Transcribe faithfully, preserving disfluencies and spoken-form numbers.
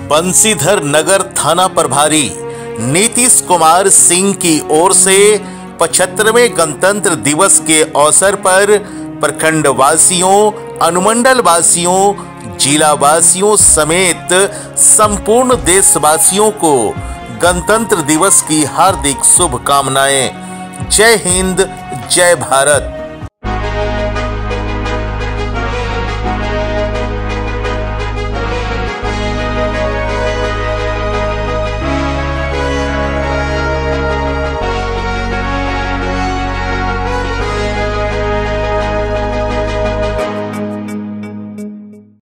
बंसीधर नगर थाना प्रभारी नीतीश कुमार सिंह की ओर से पचहत्तरवें गणतंत्र दिवस के अवसर पर प्रखंड वासियों, अनुमंडल वासियों, जिला वासियों समेत संपूर्ण देशवासियों को गणतंत्र दिवस की हार्दिक शुभकामनाएं। जय हिंद, जय भारत।